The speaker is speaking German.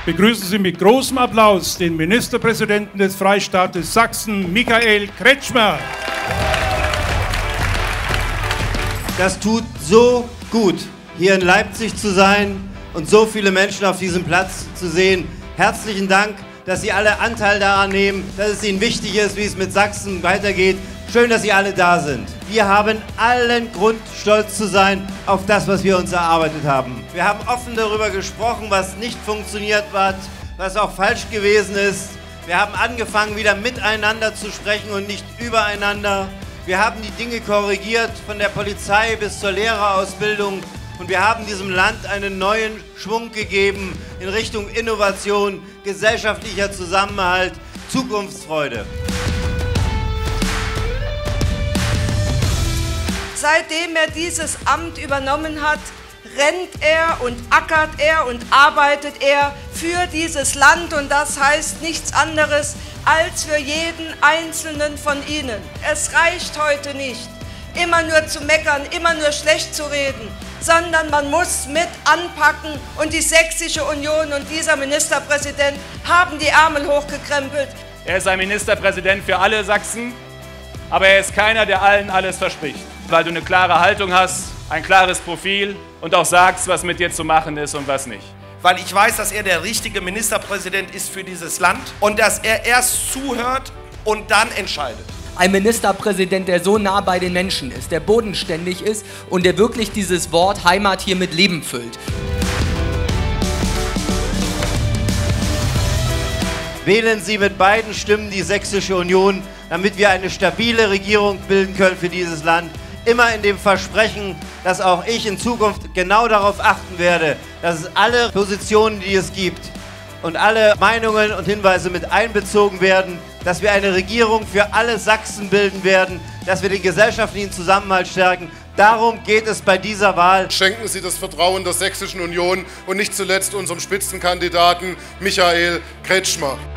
Begrüßen Sie mit großem Applaus den Ministerpräsidenten des Freistaates Sachsen, Michael Kretschmer. Das tut so gut, hier in Leipzig zu sein und so viele Menschen auf diesem Platz zu sehen. Herzlichen Dank, dass Sie alle Anteil daran nehmen, dass es Ihnen wichtig ist, wie es mit Sachsen weitergeht. Schön, dass Sie alle da sind. Wir haben allen Grund, stolz zu sein auf das, was wir uns erarbeitet haben. Wir haben offen darüber gesprochen, was nicht funktioniert hat, was auch falsch gewesen ist. Wir haben angefangen, wieder miteinander zu sprechen und nicht übereinander. Wir haben die Dinge korrigiert, von der Polizei bis zur Lehrerausbildung. Und wir haben diesem Land einen neuen Schwung gegeben in Richtung Innovation, gesellschaftlicher Zusammenhalt, Zukunftsfreude. Seitdem er dieses Amt übernommen hat, rennt er und ackert er und arbeitet er für dieses Land, und das heißt nichts anderes als für jeden Einzelnen von Ihnen. Es reicht heute nicht, immer nur zu meckern, immer nur schlecht zu reden, sondern man muss mit anpacken, und die Sächsische Union und dieser Ministerpräsident haben die Ärmel hochgekrempelt. Er ist ein Ministerpräsident für alle Sachsen, aber er ist keiner, der allen alles verspricht. Weil du eine klare Haltung hast, ein klares Profil und auch sagst, was mit dir zu machen ist und was nicht. Weil ich weiß, dass er der richtige Ministerpräsident ist für dieses Land und dass er erst zuhört und dann entscheidet. Ein Ministerpräsident, der so nah bei den Menschen ist, der bodenständig ist und der wirklich dieses Wort Heimat hier mit Leben füllt. Wählen Sie mit beiden Stimmen die Sächsische Union, damit wir eine stabile Regierung bilden können für dieses Land. Immer in dem Versprechen, dass auch ich in Zukunft genau darauf achten werde, dass es alle Positionen, die es gibt, und alle Meinungen und Hinweise mit einbezogen werden, dass wir eine Regierung für alle Sachsen bilden werden, dass wir den gesellschaftlichen Zusammenhalt stärken. Darum geht es bei dieser Wahl. Schenken Sie das Vertrauen der Sächsischen Union und nicht zuletzt unserem Spitzenkandidaten Michael Kretschmer.